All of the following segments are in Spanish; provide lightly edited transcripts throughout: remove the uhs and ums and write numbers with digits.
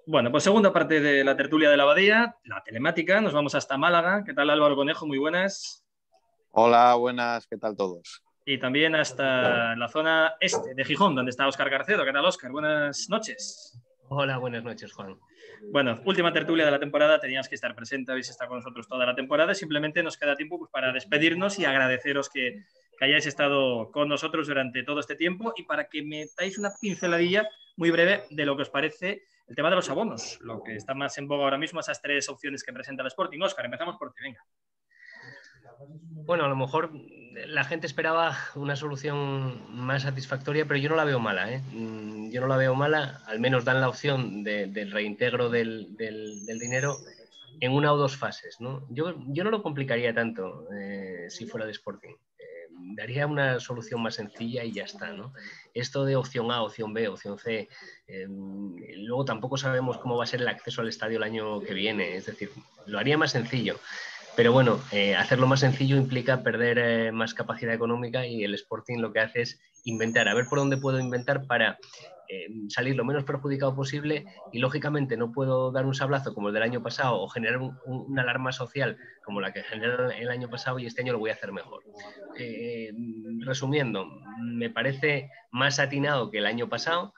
Bueno, pues segunda parte de la tertulia de la Abadía, la telemática. Nos vamos hasta Málaga. ¿Qué tal, Álvaro Conejo? Muy buenas. Hola, buenas, ¿qué tal todos? Y también hasta la zona este de Gijón, donde está Óscar Garcedo. ¿Qué tal, Óscar? Buenas noches. Hola, buenas noches, Juan. Bueno, última tertulia de la temporada. Tenías que estar presente, habéis estado con nosotros toda la temporada. Simplemente nos queda tiempo pues, para despedirnos y agradeceros que hayáis estado con nosotros durante todo este tiempo y para que metáis una pinceladilla muy breve de lo que os parece el tema de los abonos, lo que está más en boga ahora mismo, esas tres opciones que presenta el Sporting. Óscar, empezamos por ti, venga. Bueno, a lo mejor la gente esperaba una solución más satisfactoria, pero yo no la veo mala, ¿eh? Yo no la veo mala, al menos dan la opción del reintegro del dinero en una o dos fases, ¿no? Yo no lo complicaría tanto si fuera de Sporting. Daría una solución más sencilla y ya está, ¿no? Esto de opción A, opción B, opción C, luego tampoco sabemos cómo va a ser el acceso al estadio el año que viene, es decir, lo haría más sencillo. Pero bueno, hacerlo más sencillo implica perder más capacidad económica y el Sporting lo que hace es inventar, a ver por dónde puedo inventar para salir lo menos perjudicado posible y lógicamente no puedo dar un sablazo como el del año pasado o generar una alarma social como la que generó el año pasado y este año lo voy a hacer mejor. Resumiendo, me parece más atinado que el año pasado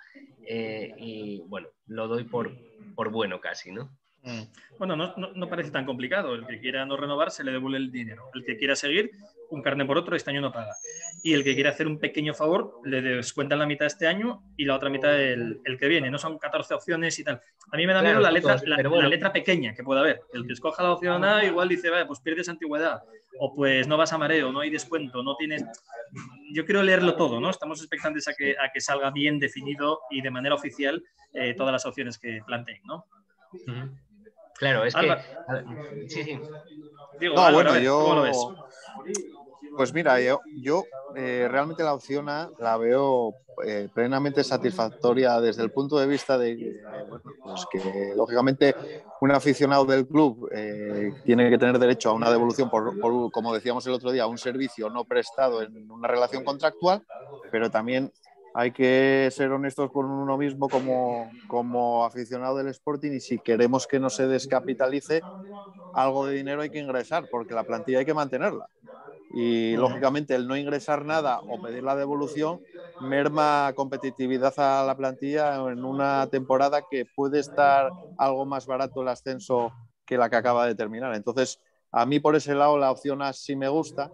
y bueno, lo doy por bueno casi, ¿no? Bueno, no parece tan complicado. El que quiera no renovar se le devuelve el dinero. El que quiera seguir, un carné por otro, este año no paga. Y el que quiera hacer un pequeño favor, le descuentan la mitad este año y la otra mitad el que viene. No son 14 opciones y tal. A mí me da miedo Claro, la letra, bueno. la letra pequeña que pueda haber. El que escoja la opción A igual dice, vale, pues pierdes antigüedad. O pues no vas a mareo, no hay descuento, no tienes... Yo quiero leerlo todo, ¿no? Estamos expectantes a que salga bien definido y de manera oficial todas las opciones que planteen, ¿no? Uh-huh. Claro, es Álvaro. que... Sí. Digo, No, Álvaro, bueno, a ver, ¿cómo lo ves? Pues mira, yo realmente la opción A la veo plenamente satisfactoria desde el punto de vista de bueno, pues que lógicamente un aficionado del club tiene que tener derecho a una devolución por, como decíamos el otro día, un servicio no prestado en una relación contractual, pero también hay que ser honestos con uno mismo como aficionado del Sporting y si queremos que no se descapitalice, algo de dinero hay que ingresar porque la plantilla hay que mantenerla. Y lógicamente el no ingresar nada o pedir la devolución merma competitividad a la plantilla en una temporada que puede estar algo más barato el ascenso que la que acaba de terminar. Entonces, a mí por ese lado la opción A sí me gusta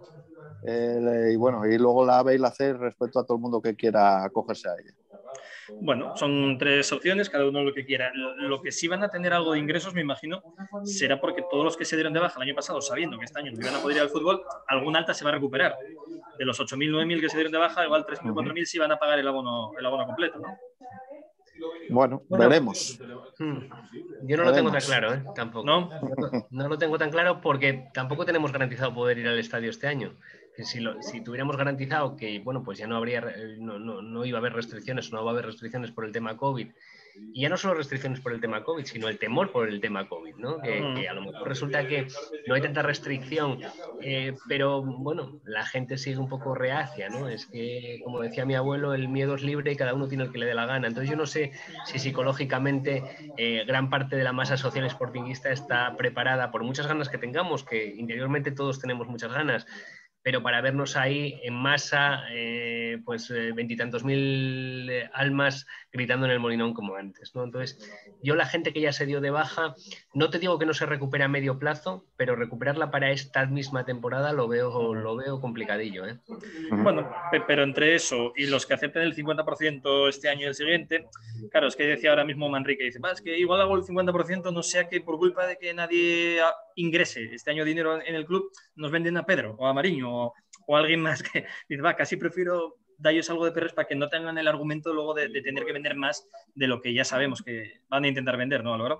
y bueno, y luego la A, B y la C respecto a todo el mundo que quiera acogerse a ella. Bueno, son tres opciones, cada uno lo que quiera. Lo que sí van a tener algo de ingresos, me imagino, será porque todos los que se dieron de baja el año pasado, sabiendo que este año no iban a poder ir al fútbol, algún alta se va a recuperar. De los 8.000, 9.000 que se dieron de baja, igual 3.000, 4.000 sí van a pagar el abono completo, ¿no? Bueno, veremos. Yo no lo tengo tan claro, tampoco. ¿No? No lo tengo tan claro porque tampoco tenemos garantizado poder ir al estadio este año. Si tuviéramos garantizado que, bueno, pues ya no habría, no iba a haber restricciones, no va a haber restricciones por el tema COVID, y ya no solo restricciones por el tema COVID, sino el temor por el tema COVID, ¿no? Que a lo mejor resulta que no hay tanta restricción, pero bueno, la gente sigue un poco reacia, ¿no? Es que, como decía mi abuelo, el miedo es libre y cada uno tiene el que le dé la gana. Entonces yo no sé si psicológicamente gran parte de la masa social sportinguista está preparada por muchas ganas que tengamos, que interiormente todos tenemos muchas ganas, pero para vernos ahí en masa, pues veintitantos mil almas gritando en el Molinón como antes, ¿no? Entonces, yo la gente que ya se dio de baja, no te digo que no se recupere a medio plazo, pero recuperarla para esta misma temporada lo veo complicadillo, ¿eh? Bueno, pero entre eso y los que acepten el 50% este año y el siguiente, claro, es que decía ahora mismo Manrique, dice, es que igual hago el 50%, no sea que por culpa de que nadie ingrese este año dinero en el club, nos venden a Pedro o a Mariño o a alguien más que dice, casi prefiero darles algo de perres para que no tengan el argumento luego de tener que vender más de lo que ya sabemos que van a intentar vender, ¿no, Álvaro?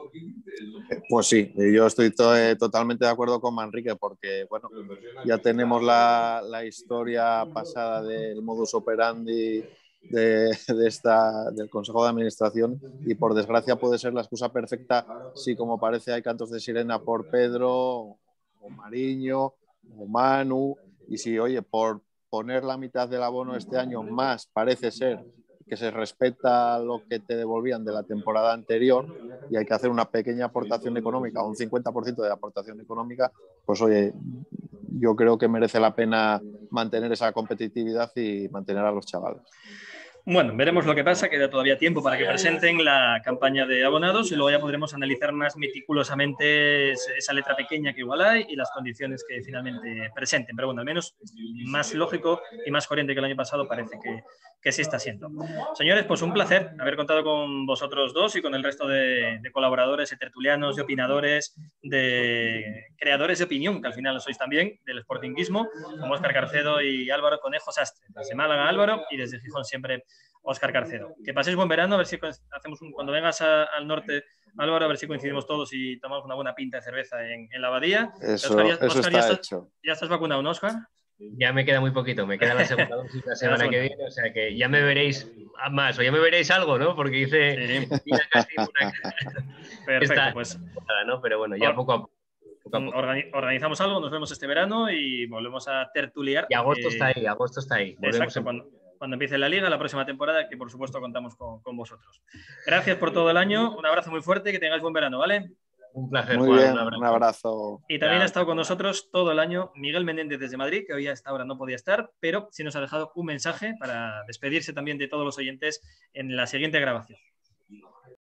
Pues sí, yo estoy totalmente de acuerdo con Manrique porque, bueno, ya tenemos la historia pasada del modus operandi del Consejo de Administración y por desgracia puede ser la excusa perfecta si como parece hay cantos de sirena por Pedro o Mariño o Manu y si, oye, por poner la mitad del abono este año más parece ser que se respeta lo que te devolvían de la temporada anterior y hay que hacer una pequeña aportación económica, un 50% de aportación económica, pues oye, yo creo que merece la pena mantener esa competitividad y mantener a los chavales. Bueno, veremos lo que pasa, queda todavía tiempo para que presenten la campaña de abonados y luego ya podremos analizar más meticulosamente esa letra pequeña que igual hay y las condiciones que finalmente presenten. Pero bueno, al menos más lógico y más coherente que el año pasado parece que sí está siendo. Señores, pues un placer haber contado con vosotros dos y con el resto de colaboradores, de tertulianos, de opinadores, de creadores de opinión, que al final lo sois también, del sportinguismo, como Óscar Carcedo y Álvaro Conejo Sastre. Desde Málaga, Álvaro, y desde Gijón siempre Óscar Carcedo. Que paséis buen verano, a ver si hacemos cuando vengas al norte, Álvaro, a ver si coincidimos todos y tomamos una buena pinta de cerveza en la abadía. Eso Óscar, está hecho. ¿Ya estás vacunado, no, Óscar? Ya me queda muy poquito, me queda la segunda dosis la semana que viene, o sea que ya me veréis más, o ya me veréis algo, ¿no? Porque hice sí. Perfecto, pues. ¿no? Pero bueno, ya poco a poco. Organizamos algo, nos vemos este verano y volvemos a tertuliar. Y agosto está ahí. Exacto, cuando empiece la liga, la próxima temporada, que por supuesto contamos con vosotros. Gracias por todo el año, un abrazo muy fuerte, que tengáis buen verano, ¿vale? Un placer, muy Juan, bien, un abrazo. Y también ha estado con nosotros todo el año Miguel Menéndez desde Madrid, que hoy a esta hora no podía estar, pero sí nos ha dejado un mensaje para despedirse también de todos los oyentes en la siguiente grabación.